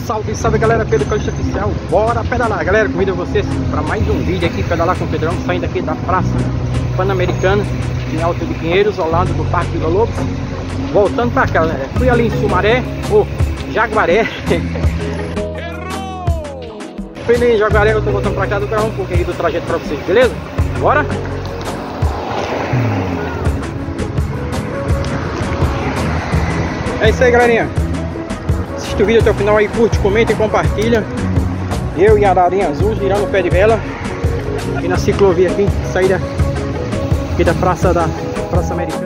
Salve, salve galera, Pedro Calista Oficial, bora pedalar. Galera, convido vocês para mais um vídeo aqui, pedalar com o Pedrão, saindo aqui da Praça Pan-Americana, em Alto de Pinheiros, ao lado do Parque Vila Lobos. Voltando para cá, galera. Fui ali em Sumaré, ou Jaguaré. Fui ali em Jaguaré, eu tô voltando para cá, vou gravar um pouquinho aqui do trajeto para vocês, beleza? Bora? É isso aí, galerinha. Assiste o vídeo até o final aí, curte, comenta e compartilha. Eu e a Ararinha Azul girando o pé de vela aqui na ciclovia aqui, saída aqui da Praça América.